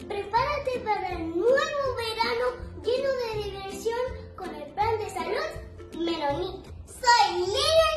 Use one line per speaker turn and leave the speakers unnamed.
Prepárate para el nuevo verano lleno de diversión con el plan de salud Melonit. Soy Lidia